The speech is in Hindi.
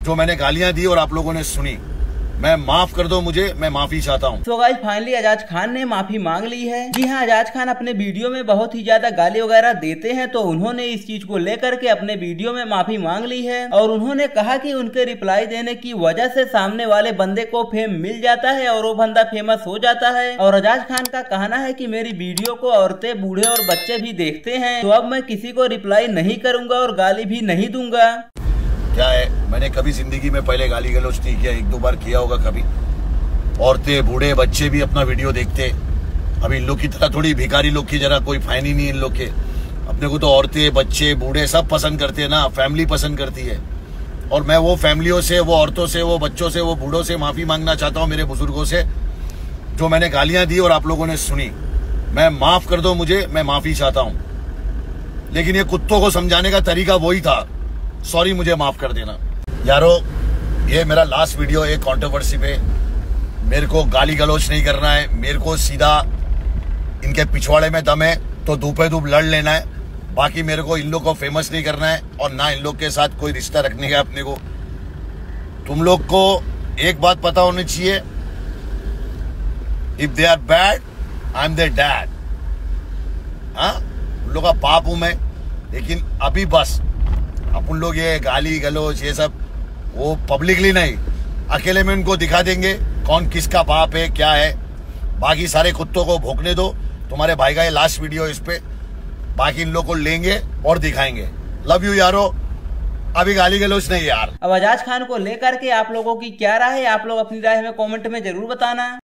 जो मैंने गालियां दी और आप लोगों ने सुनी, मैं माफ कर दो मुझे, मैं माफी चाहता हूँ। तो गाइस फाइनली एजाज खान ने माफी मांग ली है। जी हाँ, एजाज खान अपने वीडियो में बहुत ही ज्यादा गाली वगैरह देते हैं, तो उन्होंने इस चीज को लेकर के अपने वीडियो में माफी मांग ली है और उन्होंने कहा कि उनके रिप्लाई देने की वजह से सामने वाले बंदे को फेम मिल जाता है और वो बंदा फेमस हो जाता है। और एजाज खान का कहना है कि मेरी वीडियो को औरतें, बूढ़े और बच्चे भी देखते हैं, तो अब मैं किसी को रिप्लाई नहीं करूंगा और गाली भी नहीं दूंगा। क्या है, मैंने कभी जिंदगी में पहले गाली गलौज नहीं किया, एक दो बार किया होगा कभी। औरतें, बूढ़े, बच्चे भी अपना वीडियो देखते। अब इन लोग की तरह थोड़ी भिखारी लोग की जरा कोई फाइन ही नहीं इन लोग के। अपने को तो औरतें, बच्चे, बूढ़े सब पसंद करते हैं ना, फैमिली पसंद करती है। और मैं वो फैमिलियों से, वो औरतों से, वो बच्चों से, वो बूढ़ों से माफी मांगना चाहता हूँ, मेरे बुजुर्गों से, जो मैंने गालियां दी और आप लोगों ने सुनी। मैं माफ कर दो मुझे, मैं माफी चाहता हूँ। लेकिन ये कुत्तों को समझाने का तरीका वही था। सॉरी, मुझे माफ कर देना यारो। ये मेरा लास्ट वीडियो है कंट्रोवर्सी पे। मेरे को गाली गलौज नहीं करना है, मेरे को सीधा इनके पिछवाड़े में दम है तो धूपे धूप लड़ लेना है। बाकी मेरे को इन लोग को फेमस नहीं करना है और ना इन लोग के साथ कोई रिश्ता रखने का अपने को। तुम लोग को एक बात पता होनी चाहिए, if they are bad I am their dad. हाँ, उन लोग का बाप हूं मैं। लेकिन अभी बस अपन लोग ये गाली गलौज ये सब वो पब्लिकली नहीं, अकेले में उनको दिखा देंगे कौन किसका बाप है, क्या है। बाकी सारे कुत्तों को भोंकने दो। तुम्हारे भाई का ये लास्ट वीडियो इस पे, बाकी इन लोग को लेंगे और दिखाएंगे। लव यू यारो, अभी गाली गलौज नहीं यार। अब एजाज खान को लेकर के आप लोगों की क्या राय है, आप लोग अपनी राय हमें कमेंट में जरूर बताना।